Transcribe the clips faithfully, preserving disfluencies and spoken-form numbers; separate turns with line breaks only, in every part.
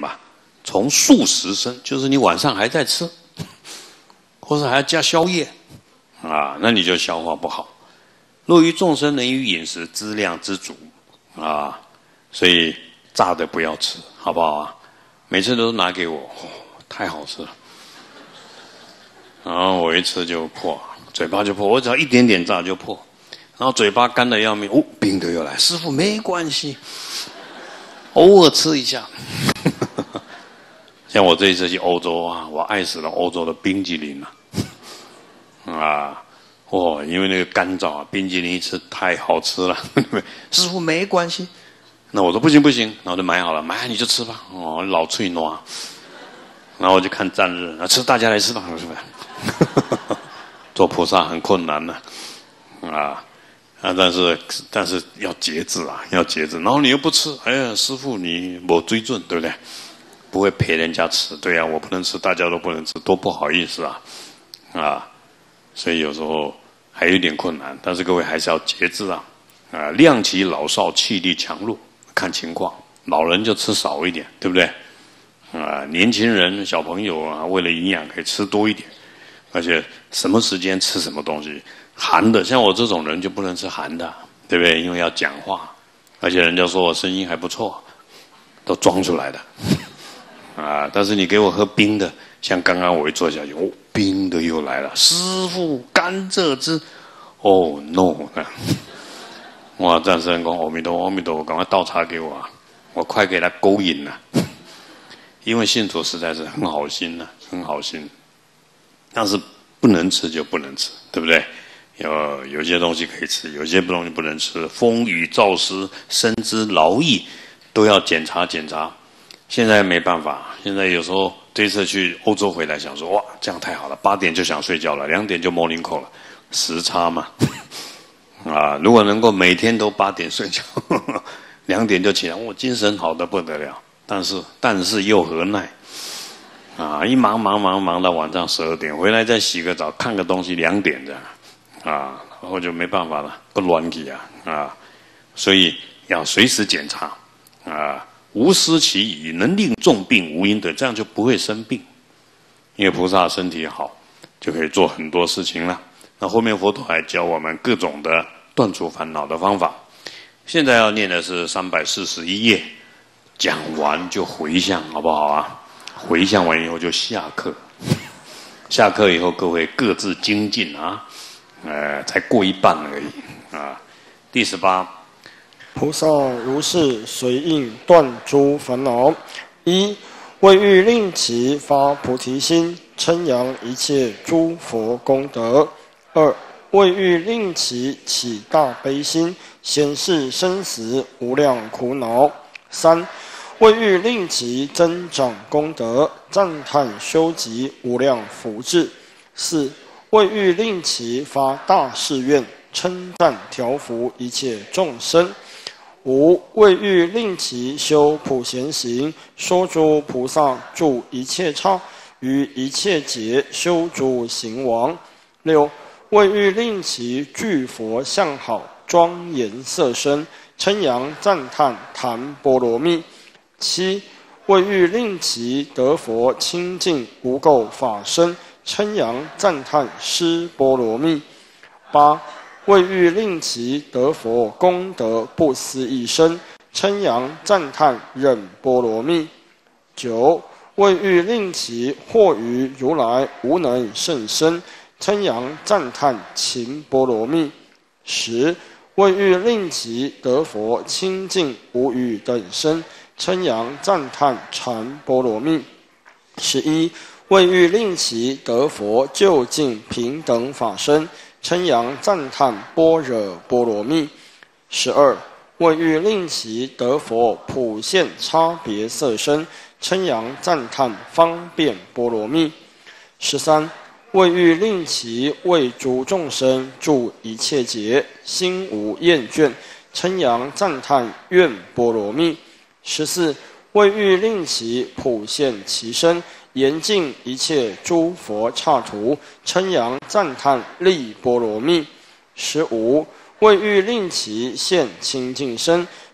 吧，从素食生，就是你晚上还在吃，或是还要加宵夜，啊，那你就消化不好。若于众生能于饮食知量知足，啊，所以炸的不要吃，好不好啊？每次都拿给我，哦，太好吃了。然后我一吃就破，嘴巴就破，我只要一点点炸就破。然后嘴巴干得要命，哦，冰的又来。师父没关系，偶尔吃一下。像我这一次去欧洲啊，我爱死了欧洲的冰激凌了。啊，哦，因为那个干燥啊，冰激凌一吃太好吃了。师父没关系，那我说不行不行，然后就买好了，买你就吃吧。哦，老脆糯。然后我就看战日，啊，吃大家来吃吧，是不是？做菩萨很困难的，啊。啊，但是但是要节制啊，要节制。然后你又不吃，哎呀，师父你没追准，对不对？不会陪人家吃，对呀，我不能吃，大家都不能吃，多不好意思啊，啊，所以有时候还有点困难。但是各位还是要节制啊，啊，量其老少，气力强弱，看情况。老人就吃少一点，对不对？啊，年轻人、小朋友啊，为了营养可以吃多一点，而且什么时间吃什么东西。寒的，像我这种人就不能吃寒的，对不对？因为要讲话，而且人家说我声音还不错，都装出来的，啊！但是你给我喝冰的，像刚刚我一坐下去，哦，冰的又来了，师父甘蔗汁，哦 no！ 哇！战神讲阿弥陀佛，阿弥陀佛，赶快倒茶给我啊！我快给他勾引了，因为信徒实在是很好心呐、啊，很好心，但是不能吃就不能吃，对不对？有有些东西可以吃，有些东西不能吃。风雨燥湿、身之劳役，都要检查检查。现在没办法，现在有时候这次去欧洲回来，想说哇，这样太好了，八点就想睡觉了，两点就 morning call 了，时差嘛。啊，如果能够每天都八点睡觉，两点就起来，我精神好得不得了。但是但是又何奈？啊，一忙忙忙忙到晚上十二点，回来再洗个澡，看个东西，两点这样。啊，然后就没办法了，不乱起啊啊，所以要随时检查啊，无失其宜，能令重病无因的，这样就不会生病。因为菩萨身体好，就可以做很多事情了。那后面佛陀还教我们各种的断除烦恼的方法。现在要念的是三百四十一页，讲完就回向，好不好啊？回向完以后就下课，下课以后各位各自精进啊。呃，才过一半而已啊。第十八，
菩萨如是随应断诸烦恼：一、为欲令其发菩提心，称扬一切诸佛功德；二、为欲令其起大悲心，显示生死无量苦恼；三、为欲令其增长功德，赞叹修集无量福智；四、为欲令其发大誓愿，称赞调伏一切众生；五、为欲令其修普贤行，说诸菩萨住一切刹，于一切劫修诸行王；六、为欲令其具佛相好，庄严色身，称扬赞叹谈波罗蜜；七、为欲令其得佛清净无垢法身，称扬赞叹施波罗蜜；八、为欲令其得佛功德不思议身，称扬赞叹忍波罗蜜；九、为欲令其获于如来无能甚深，称扬赞叹勤波罗蜜；十、为欲令其得佛清净无语等身，称扬赞叹禅波罗蜜；十一、为欲令其得佛究竟平等法身，称扬赞叹般若波罗蜜；十二、为欲令其得佛普现差别色身，称扬赞叹方便波罗蜜；十三、为欲令其为诸众生住一切劫，心无厌倦，称扬赞叹愿波罗蜜；十四、为欲令其普现其身，严禁一切诸佛刹土，称扬赞叹力波罗蜜；十五、为欲令其现清净身，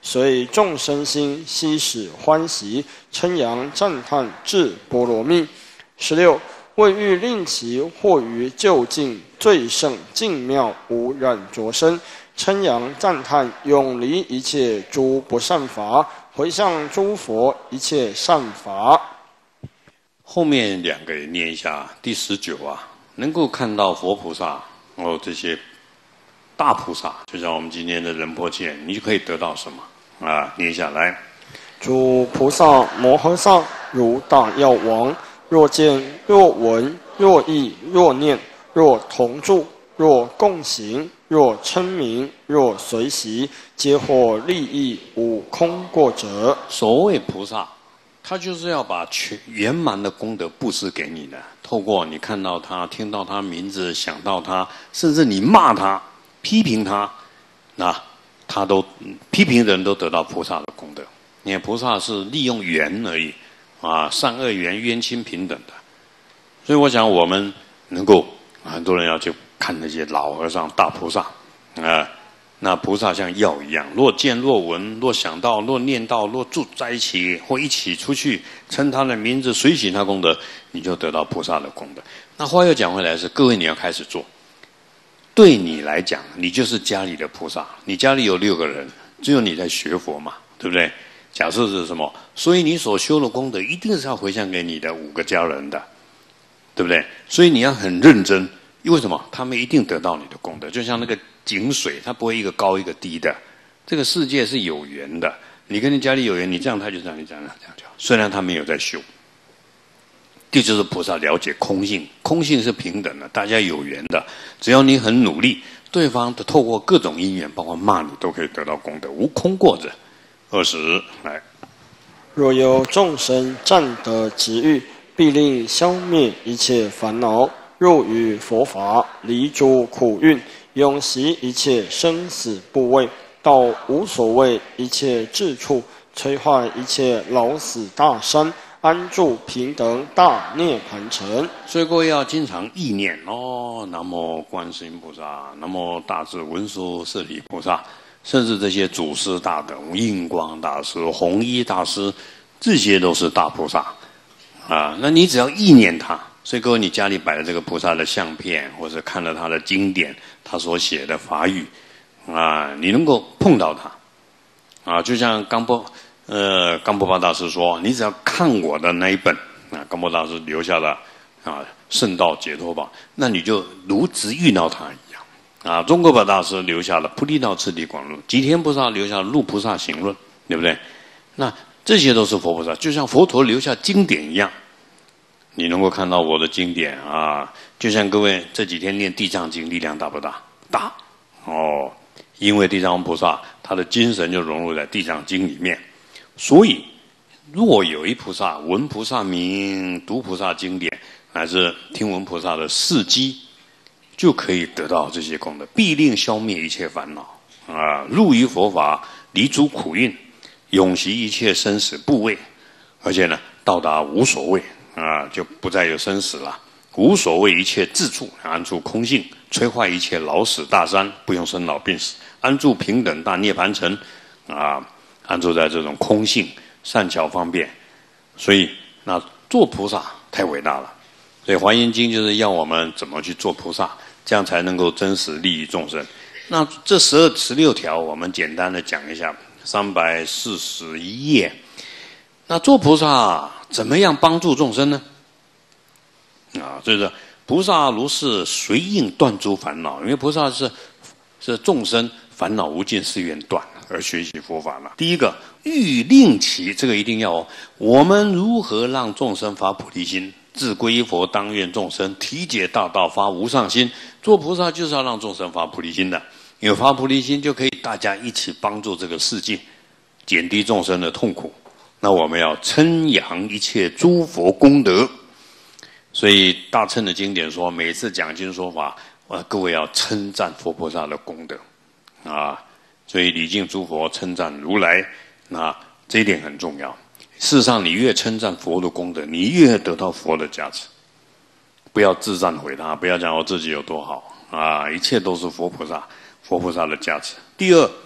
随众生心悉使欢喜，称扬赞叹至波罗蜜。十六，为欲令其获于究竟最胜净妙无染浊身，称扬赞叹永离一切诸不善法，回向诸佛一切善法。
后面两个也念一下。第十九啊，能够看到佛菩萨哦，这些大菩萨，就像我们今天的仁波切，你就可以得到什么啊？念下来。
诸菩萨摩诃萨如大药王，若见若闻若忆若念若同住若共行若称名若随喜，皆获利益无空过者。
所谓菩萨，他就是要把全圆满的功德布施给你的。透过你看到他、听到他名字、想到他，甚至你骂他、批评他，那他都批评人都得到菩萨的功德。你看菩萨是利用缘而已啊，善恶缘冤亲平等的。所以我想我们能够，很多人要去看那些老和尚、大菩萨啊。那菩萨像药一样，若见若闻若想到若念到若住在一起或一起出去称他的名字随喜他功德，你就得到菩萨的功德。那话又讲回来是，各位你要开始做。对你来讲，你就是家里的菩萨。你家里有六个人，只有你在学佛嘛，对不对？假设是什么？所以你所修的功德一定是要回向给你的五个家人的，对不对？所以你要很认真。为什么？他们一定得到你的功德，就像那个井水，它不会一个高一个低的。这个世界是有缘的，你跟你家里有缘，你这样他就这样，你这样这样就好。虽然他没有在修，这就是菩萨了解空性，空性是平等的，大家有缘的。只要你很努力，对方的透过各种因缘，包括骂你，都可以得到功德，无空过者。二十来，
若有众生占得执欲，必令消灭一切烦恼。入于佛法，离诸苦运，永息一切生死部位，到无所谓一切智处，摧坏一切老死大山，安住平等大涅盘城。
所以各位要经常意念哦，南无观世音菩萨，南无大智文殊舍利菩萨，甚至这些祖师大德，印光大师、弘一大师，这些都是大菩萨啊。那你只要意念他。所以各位，你家里摆的这个菩萨的相片，或者看了他的经典，他所写的法语，啊，你能够碰到他，啊，就像冈波，呃，冈波巴大师说，你只要看我的那一本，啊，冈波大师留下的啊《圣道解脱宝》，那你就如直遇到他一样，啊，中国巴大师留下了《菩提道次第广论》，吉天菩萨留下了《入菩萨行论》，对不对？那这些都是佛菩萨，就像佛陀留下经典一样。你能够看到我的经典啊，就像各位这几天念地藏经，力量大不大？大哦，因为地藏王菩萨他的精神就融入在地藏经里面，所以若有一菩萨闻菩萨名，读菩萨经典，乃至听闻菩萨的事迹，就可以得到这些功德，必令消灭一切烦恼啊，入于佛法，离诸苦运，永息一切生死部位，而且呢，到达无所谓。啊，就不再有生死了，无所谓一切自处，安住空性，摧坏一切老死大山，不用生老病死，安住平等大涅盘城，啊，安住在这种空性，善巧方便。所以，那做菩萨太伟大了。所以《华严经》就是要我们怎么去做菩萨，这样才能够真实利益众生。那这十二、十六条，我们简单的讲一下，三百四十一页。那做菩萨怎么样帮助众生呢？啊，这个菩萨如是随应断诸烦恼，因为菩萨是是众生烦恼无尽誓愿断而学习佛法了。第一个，欲令其，这个一定要哦。我们如何让众生发菩提心？自归佛，当愿众生体解大道，发无上心。做菩萨就是要让众生发菩提心的，因为发菩提心就可以大家一起帮助这个世界，减低众生的痛苦。那我们要称扬一切诸佛功德，所以大乘的经典说，每次讲经说法，啊，各位要称赞佛菩萨的功德，啊，所以礼敬诸佛，称赞如来，那这一点很重要。事实上，你越称赞佛的功德，你越得到佛的加持。不要自赞毁他，不要讲我自己有多好啊，一切都是佛菩萨，佛菩萨的加持。第二，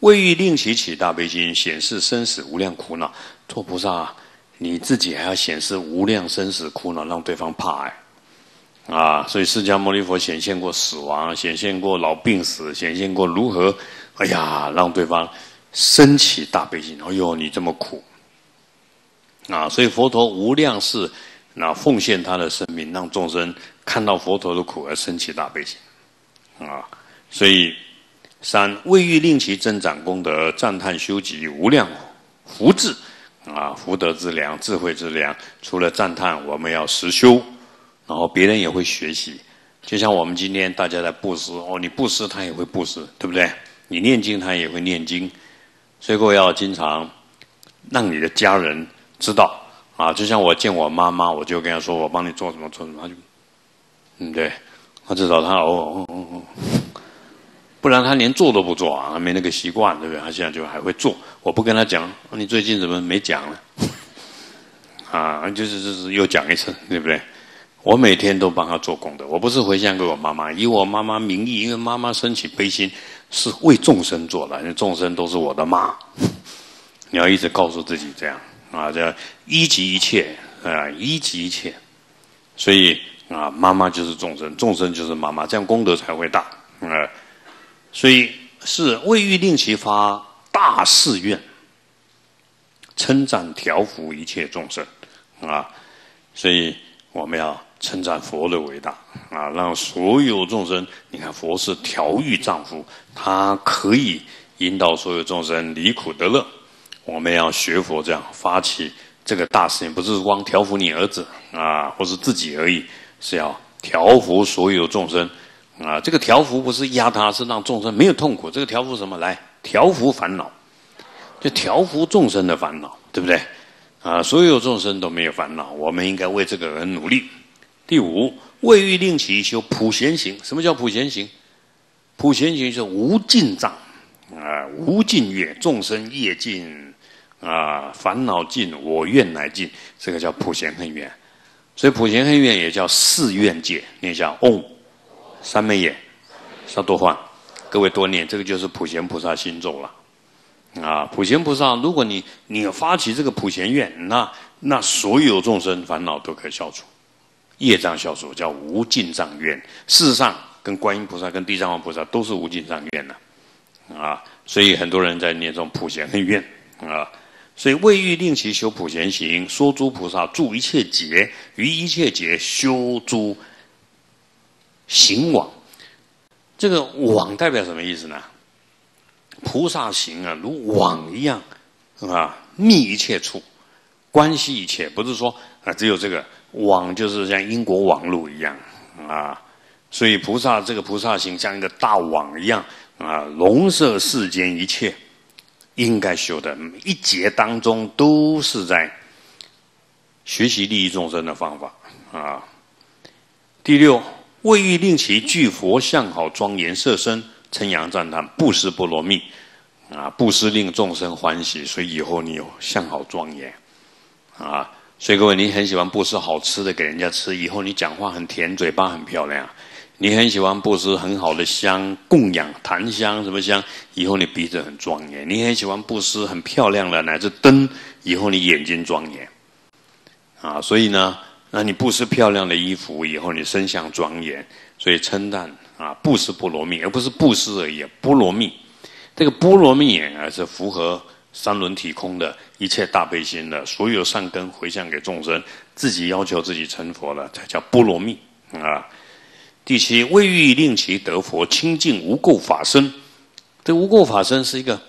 未欲令其起大悲心，显示生死无量苦恼。做菩萨，你自己还要显示无量生死苦恼，让对方怕哎。啊，所以释迦牟尼佛显现过死亡，显现过老病死，显现过如何，哎呀，让对方升起大悲心。哎呦，你这么苦啊！所以佛陀无量世，那奉献他的生命，让众生看到佛陀的苦而升起大悲心啊！所以三未欲令其增长功德，赞叹修集无量福智啊，福德之粮、智慧之粮。除了赞叹，我们要实修。然后别人也会学习，就像我们今天大家在布施哦，你布施他也会布施，对不对？你念经他也会念经，所以各位要经常让你的家人知道啊。就像我见我妈妈，我就跟她说，我帮你做什么做什么，她就嗯对，他至少他哦哦哦哦，不然他连做都不做啊，他没那个习惯，对不对？他现在就还会做，我不跟他讲，你最近怎么没讲了？啊，就是就是又讲一次，对不对？我每天都帮他做功德，我不是回向给我妈妈，以我妈妈名义，因为妈妈升起悲心是为众生做的，因为众生都是我的妈。你要一直告诉自己这样啊，叫一即一切啊，一即一切。所以啊，妈妈就是众生，众生就是妈妈，这样功德才会大啊。所以是未欲令其发大誓愿，称赞调伏一切众生啊。所以我们要称赞佛的伟大啊，让所有众生，你看佛是调御丈夫，他可以引导所有众生离苦得乐。我们要学佛这样发起这个大事情，不是光调伏你儿子啊，或是自己而已，是要调伏所有众生啊。这个调伏不是压他，是让众生没有痛苦。这个调伏什么？来调伏烦恼，就调伏众生的烦恼，对不对？啊，所有众生都没有烦恼，我们应该为这个而努力。第五，未欲令其修普贤行。什么叫普贤行？普贤行是无尽障啊，无尽业，众生业尽啊，烦恼尽，我愿乃尽，这个叫普贤恨愿。所以普贤恨愿也叫四愿界，念一下嗡，三昧耶，萨多幻。各位多念，这个就是普贤菩萨心咒了。啊，普贤菩萨，如果你你发起这个普贤愿，那那所有众生烦恼都可以消除，业障消除，叫无尽障愿。事实上，跟观音菩萨、跟地藏王菩萨都是无尽障愿的啊。所以很多人在念这种普贤恨愿啊。所以未欲令其修普贤行，说诸菩萨住一切劫，于一切劫修诸行网。这个网代表什么意思呢？菩萨行啊，如网一样啊，密一切处，关系一切。不是说啊，只有这个网就是像因果网路一样啊。所以菩萨这个菩萨行像一个大网一样啊，笼摄世间一切应该修的，一节当中都是在学习利益众生的方法啊。第六，未欲令其具佛像好庄严色身，称扬赞叹，布施波罗蜜啊，布施令众生欢喜，所以以后你有相好庄严啊。所以各位，你很喜欢布施好吃的给人家吃，以后你讲话很甜，嘴巴很漂亮。你很喜欢布施很好的香供养，檀香什么香，以后你鼻子很庄严。你很喜欢布施很漂亮的乃至灯，以后你眼睛庄严啊。所以呢，那你布施漂亮的衣服，以后你身相庄严。所以称赞啊，布施波罗蜜，而不是布施而已。波罗蜜，这个波罗蜜啊，是符合三轮体空的一切大悲心的，所有善根回向给众生，自己要求自己成佛了，才叫波罗蜜啊。第七，未欲令其得佛清净无垢法身。这无垢法身是一个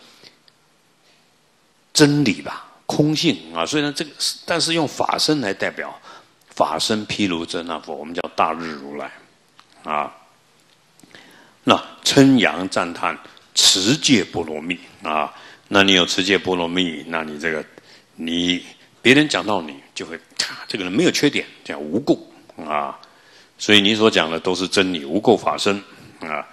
真理吧，空性啊。所以呢，这个但是用法身来代表，法身毗卢遮那佛，我们叫大日如来啊。那称扬赞叹持戒波罗蜜啊。那你有持戒波罗蜜，那你这个你别人讲到你就会，这个人没有缺点，叫无垢啊。所以你所讲的都是真理，无垢法身啊。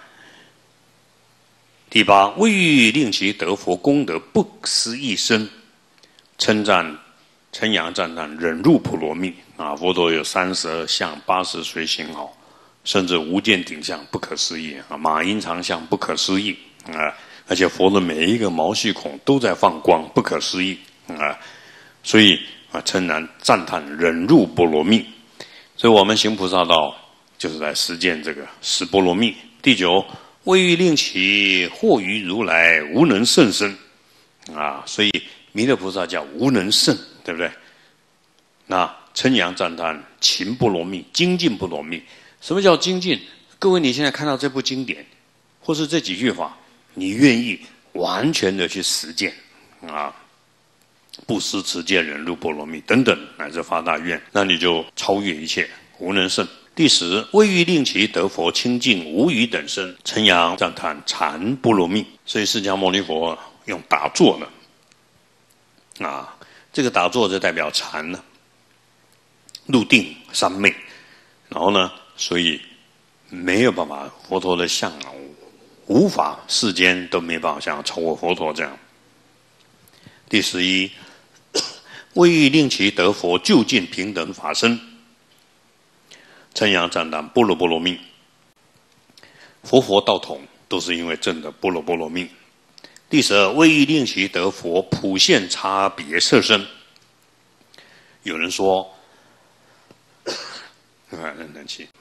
第八，未欲令其得佛功德不思议身，称赞称扬赞叹忍辱波罗蜜啊。佛陀有三十二相，八十随行好，甚至无见顶相不可思议啊，马音长相不可思议啊。 而且佛的每一个毛细孔都在放光，不可思议啊！所以啊，称然赞叹忍辱波罗蜜。所以我们行菩萨道，就是在实践这个十波罗蜜。第九，为欲令其或于如来无能胜身啊！所以弥勒菩萨叫无能胜，对不对？那称扬赞叹勤波罗蜜、精进波罗蜜。什么叫精进？各位，你现在看到这部经典，或是这几句话，你愿意完全的去实践啊？布施、持戒、忍辱、波罗蜜等等，乃至发大愿，那你就超越一切，无能胜。第十，为欲令其得佛清净无余等身，称扬赞叹禅波罗蜜。所以释迦牟尼佛用打坐的啊，这个打坐就代表禅呢，入定三昧，然后呢，所以没有办法，佛陀的相啊，无法世间都没办法像超过佛陀这样。第十一，为欲令其得佛究竟平等法身，称扬赞叹般若波罗蜜。佛佛道统都是因为证的般若波罗蜜。第十二，为欲令其得佛普现差别色身。有人说，啊，冷冷气，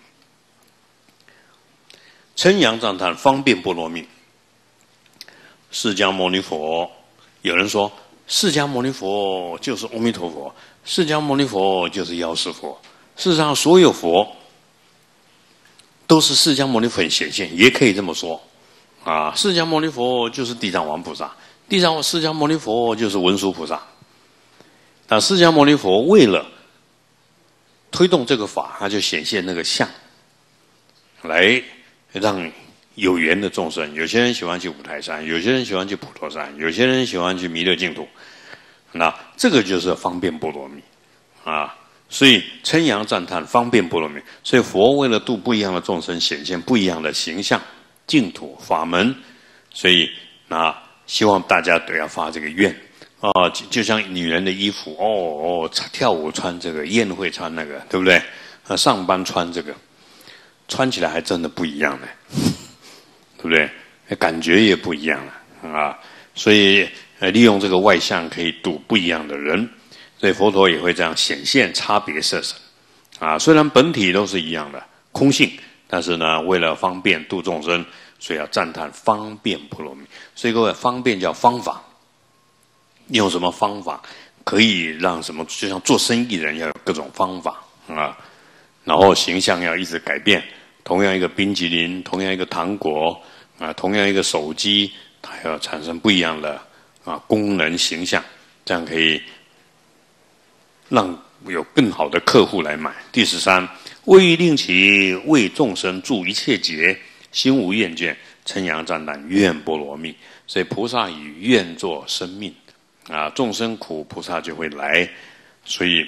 称扬赞叹方便波罗蜜。释迦牟尼佛，有人说释迦牟尼佛就是阿弥陀佛，释迦牟尼佛就是药师佛。事实上，所有佛都是释迦牟尼佛显现，也可以这么说啊。释迦牟尼佛就是地藏王菩萨，地藏释迦牟尼佛就是文殊菩萨。但释迦牟尼佛为了推动这个法，他就显现那个相，来让有缘的众生，有些人喜欢去五台山，有些人喜欢去普陀山，有些人喜欢去弥勒净土，那这个就是方便波罗蜜啊。所以称扬赞叹方便波罗蜜，所以佛为了度不一样的众生，显现不一样的形象、净土、法门，所以那希望大家都要发这个愿啊，就就像女人的衣服，哦哦，跳舞穿这个，宴会穿那个，对不对？啊，上班穿这个，穿起来还真的不一样呢，对不对？感觉也不一样了啊。所以呃，利用这个外相可以度不一样的人。所以佛陀也会这样显现差别色身，啊，虽然本体都是一样的空性，但是呢，为了方便度众生，所以要赞叹方便波罗蜜。所以各位，方便叫方法，用什么方法可以让什么？就像做生意的人要有各种方法啊，然后形象要一直改变。同样一个冰淇淋，同样一个糖果啊，同样一个手机，它要产生不一样的啊功能形象，这样可以让有更好的客户来买。第十三，为欲令其为众生住一切劫，心无厌倦，称扬赞叹愿波罗蜜。所以菩萨以愿作生命啊，众生苦，菩萨就会来。所以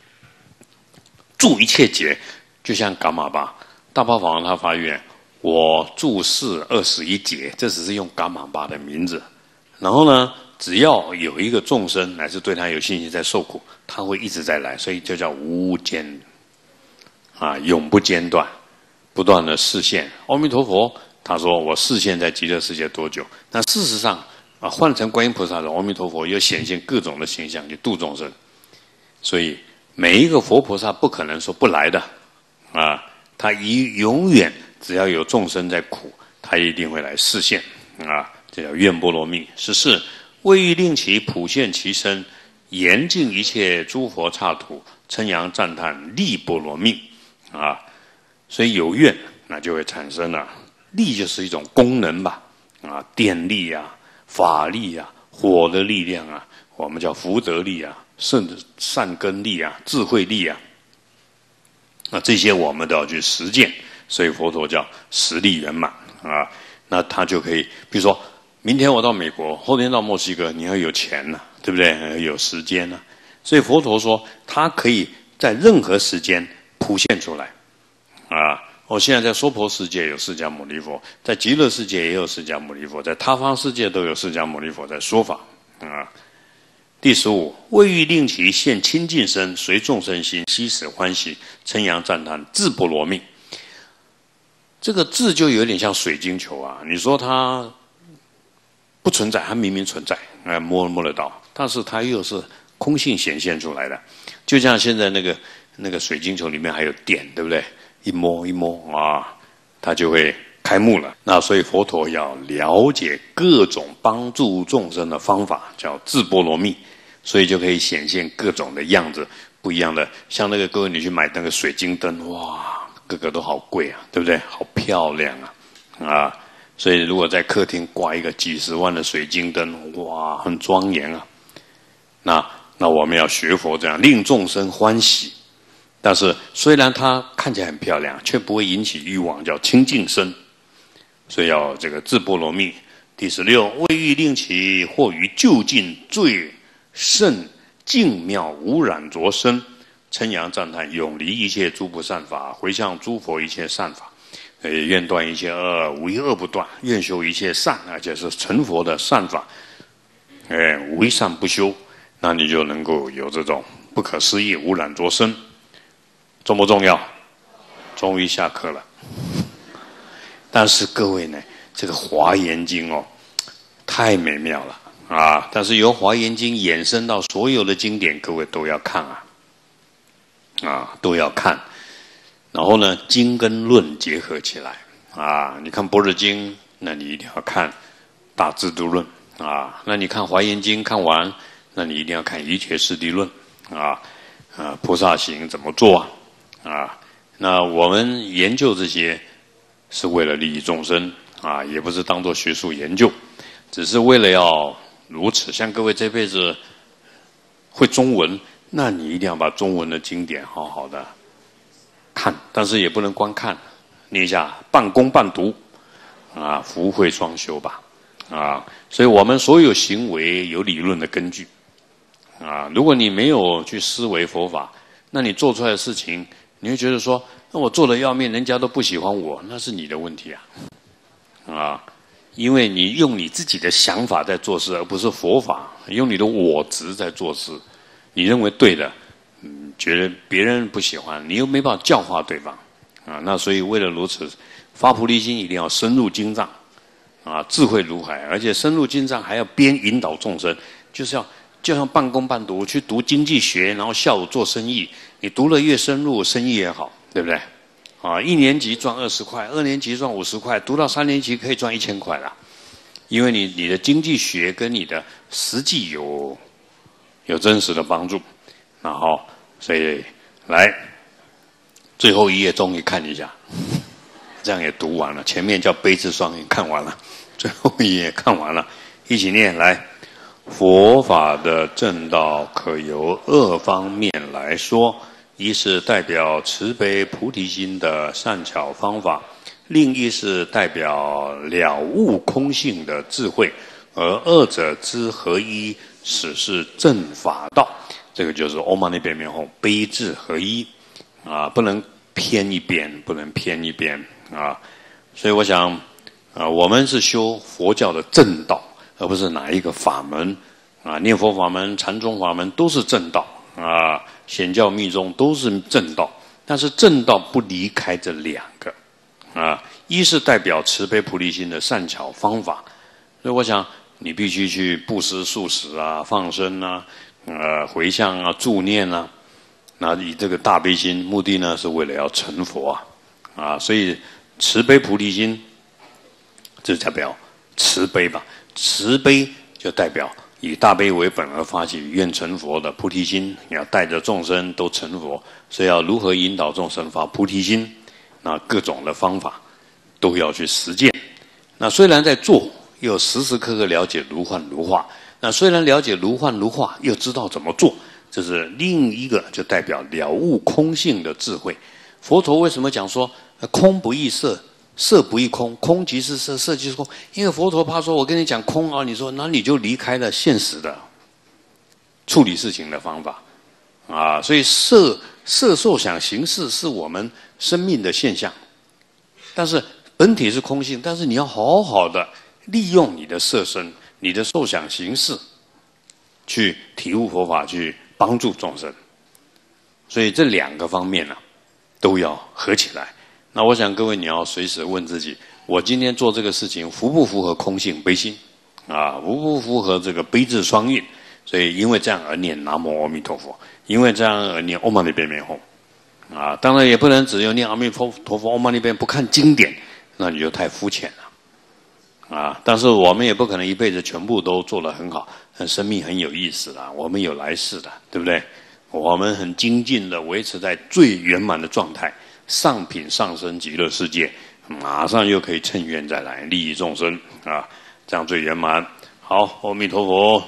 住一切劫，就像噶玛巴大宝法王他发愿，我住世二十一劫，这只是用噶玛巴的名字。然后呢，只要有一个众生乃至对他有信心在受苦，他会一直在来，所以就叫无间啊，永不间断，不断的示现。阿弥陀佛他说我示现在极乐世界多久？那事实上啊，换成观音菩萨的阿弥陀佛又显现各种的形象去度众生。所以每一个佛菩萨不可能说不来的啊，他一永远只要有众生在苦，他一定会来示现啊，这叫愿波罗蜜。十四，为欲令其普现其身，严净一切诸佛刹土，称扬赞叹力波罗蜜啊。所以有愿，那就会产生了力，就是一种功能吧啊，电力啊、法力啊、火的力量啊，我们叫福德力啊、善善根力啊、智慧力啊。那这些我们都要去实践，所以佛陀叫实力圆满啊。那他就可以，比如说明天我到美国，后天到墨西哥，你要有钱呢、啊，对不对？有时间呢、啊，所以佛陀说，他可以在任何时间普现出来啊。我现在在娑婆世界有释迦牟尼佛，在极乐世界也有释迦牟尼佛，在他方世界都有释迦牟尼佛在说法啊。第十五，为欲令其现清净身，随众生心，悉使欢喜，称扬赞叹智波罗蜜。这个智就有点像水晶球啊，你说它不存在，它明明存在，啊，摸摸得到，但是它又是空性显现出来的。就像现在那个那个水晶球里面还有电，对不对？一摸一摸啊，它就会开幕了。那所以佛陀要了解各种帮助众生的方法，叫智波罗蜜，所以就可以显现各种的样子，不一样的。像那个各位你去买那个水晶灯，哇，个个都好贵啊，对不对？好漂亮啊，啊！所以如果在客厅挂一个几十万的水晶灯，哇，很庄严啊。那那我们要学佛这样，令众生欢喜。但是虽然它看起来很漂亮，却不会引起欲望，叫清净身。所以要这个智波罗蜜。第十六，为欲令其或于就近最甚净妙无染着身，称扬赞叹，永离一切诸不善法，回向诸佛一切善法。呃，愿断一切恶，无一恶不断；愿修一切善，而且是成佛的善法。哎，无一善不修，那你就能够有这种不可思议无染着身。重不重要？终于下课了。但是各位呢，这个《华严经》哦，太美妙了啊！但是由《华严经》衍生到所有的经典，各位都要看啊，啊，都要看。然后呢，经跟论结合起来啊！你看《般若经》，那你一定要看《大智度论》啊；那你看《华严经》看完，那你一定要看《一切师地论》啊。啊，菩萨行怎么做啊？啊，那我们研究这些是为了利益众生啊，也不是当作学术研究，只是为了要如此。像各位这辈子会中文，那你一定要把中文的经典好好的看，但是也不能光看，念一下半工半读啊，福慧双修吧啊。所以我们所有行为有理论的根据啊。如果你没有去思维佛法，那你做出来的事情，你会觉得说，那我做的要命，人家都不喜欢我，那是你的问题啊啊！因为你用你自己的想法在做事，而不是佛法，用你的我执在做事，你认为对的。嗯，觉得别人不喜欢，你又没办法教化对方，啊，那所以为了如此，发菩提心一定要深入经藏，啊，智慧如海，而且深入经藏还要边引导众生，就是要就像半工半读，去读经济学，然后下午做生意，你读了越深入，生意也好，对不对？啊，一年级赚二十块，二年级赚五十块，读到三年级可以赚一千块了，因为你你的经济学跟你的实际有有真实的帮助。然后，所以来最后一页终于看一下，这样也读完了。前面叫悲智双运看完了，最后一页看完了，一起念来。佛法的正道可由二方面来说：一是代表慈悲菩提心的善巧方法，另一是代表了悟空性的智慧，而二者之合一，使是正法道。这个就是唵嘛呢叭咪吽，悲智合一啊，不能偏一边，不能偏一边啊。所以我想啊，我们是修佛教的正道，而不是哪一个法门啊。念佛法门、禅宗法门都是正道啊，显教密宗都是正道，但是正道不离开这两个啊。一是代表慈悲菩提心的善巧方法，所以我想你必须去布施、素食啊、放生啊。呃，回向啊，助念啊，那以这个大悲心，目的呢是为了要成佛啊，啊，所以慈悲菩提心，这代表慈悲吧？慈悲就代表以大悲为本而发起愿成佛的菩提心，你要带着众生都成佛，所以要如何引导众生发菩提心？那各种的方法都要去实践。那虽然在做，又时时刻刻了解如幻如化。那虽然了解如幻如化，又知道怎么做，这是另一个就代表了悟空性的智慧。佛陀为什么讲说空不异色，色不异空，空即是色，色即是空？因为佛陀怕说我跟你讲空啊，你说那你就离开了现实的处理事情的方法啊。所以色色受想行识是我们生命的现象，但是本体是空性，但是你要好好的利用你的色身。你的受想行识，去体悟佛法，去帮助众生，所以这两个方面呢、啊，都要合起来。那我想各位，你要随时问自己：我今天做这个事情符不符合空性悲心？ 啊，无不符合这个悲智双运，所以因为这样而念南无阿弥陀佛，因为这样而念唵嘛呢叭咪吽，啊，当然也不能只有念阿弥陀佛唵嘛呢叭不看经典，那你就太肤浅了，啊，但是我们也不可能一辈子全部都做得很好，生命很有意思的，我们有来世的，对不对？我们很精进的维持在最圆满的状态，上品上升极乐世界，马上又可以趁愿再来利益众生啊，这样最圆满。好，阿弥陀佛。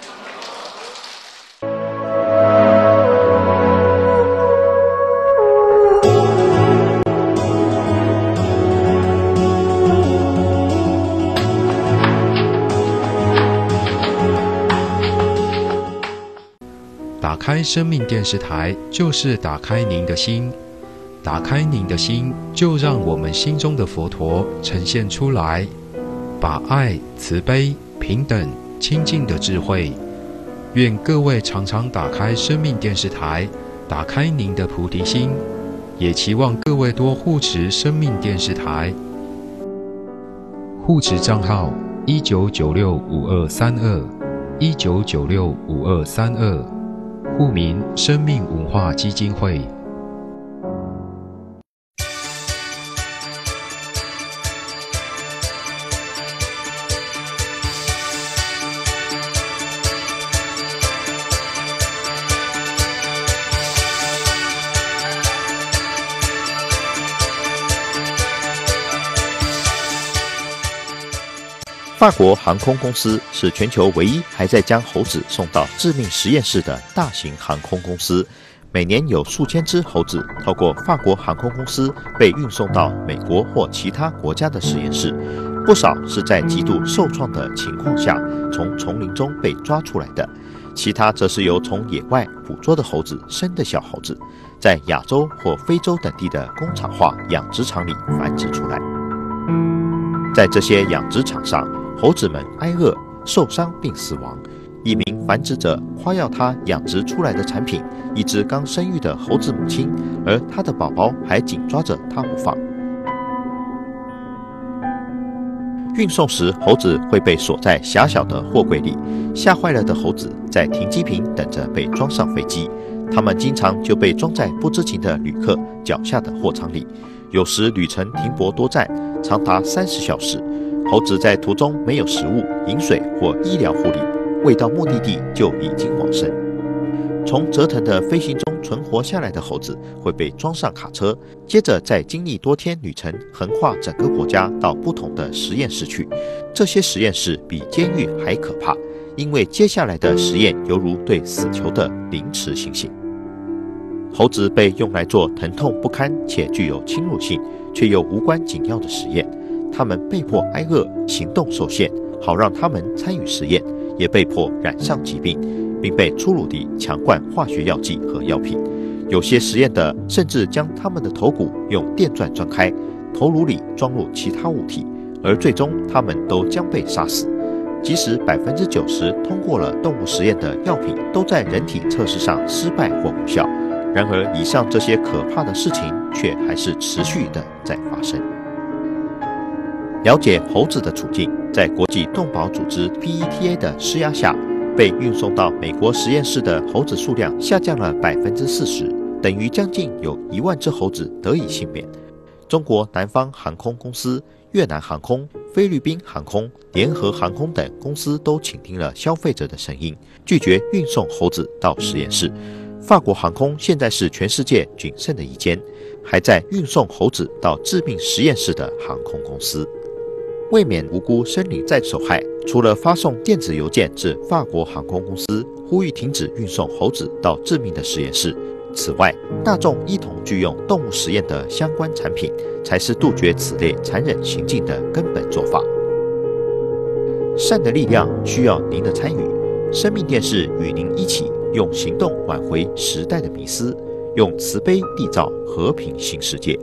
打开生命电视台，就是打开您的心。打开您的心，就让我们心中的佛陀呈现出来，把爱、慈悲、平等、清净的智慧。愿各位常常打开生命电视台，打开您的菩提心，也期望各位多护持生命电视台。护持账号：一九九六五二三二，一九九六五二三二。户名：生命文化基金会。
法国航空公司是全球唯一还在将猴子送到致命实验室的大型航空公司。每年有数千只猴子透过法国航空公司被运送到美国或其他国家的实验室，不少是在极度受创的情况下从丛林中被抓出来的，其他则是由从野外捕捉的猴子生的小猴子，在亚洲或非洲等地的工厂化养殖场里繁殖出来。在这些养殖场上，猴子们挨饿、受伤并死亡。一名繁殖者夸耀他养殖出来的产品，一只刚生育的猴子母亲，而他的宝宝还紧抓着他不放。运送时，猴子会被锁在狭小的货柜里，吓坏了的猴子在停机坪等着被装上飞机。它们经常就被装在不知情的旅客脚下的货舱里，有时旅程停泊多站，长达三十小时。猴子在途中没有食物、饮水或医疗护理，未到目的地就已经往生。从折腾的飞行中存活下来的猴子会被装上卡车，接着再经历多天旅程，横跨整个国家到不同的实验室去。这些实验室比监狱还可怕，因为接下来的实验犹如对死囚的凌迟行刑。猴子被用来做疼痛不堪且具有侵入性却又无关紧要的实验，他们被迫挨饿，行动受限，好让他们参与实验，也被迫染上疾病，并被粗鲁地强灌化学药剂和药品。有些实验的甚至将他们的头骨用电钻钻开，头颅里装入其他物体，而最终他们都将被杀死。即使百分之九十通过了动物实验的药品都在人体测试上失败或无效，然而以上这些可怕的事情却还是持续的在发生。了解猴子的处境，在国际动保组织 P E T A 的施压下，被运送到美国实验室的猴子数量下降了百分之四十，等于将近有一万只猴子得以幸免。中国南方航空公司、越南航空、菲律宾航空、联合航空等公司都倾听了消费者的声音，拒绝运送猴子到实验室。法国航空现在是全世界仅剩的一间还在运送猴子到致命实验室的航空公司。为免无辜生灵再受害，除了发送电子邮件至法国航空公司，呼吁停止运送猴子到致命的实验室，此外，大众一同拒用动物实验的相关产品，才是杜绝此类残忍行径的根本做法。善的力量需要您的参与，生命电视与您一起用行动挽回时代的迷思，用慈悲缔造和平新世界。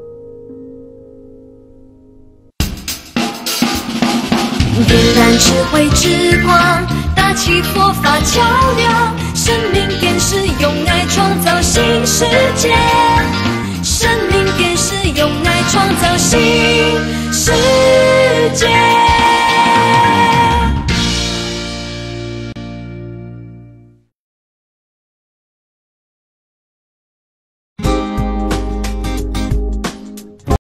点燃智慧之光，搭起佛法桥梁，生命电视用爱创造新世界，生命电视用爱创造新世界。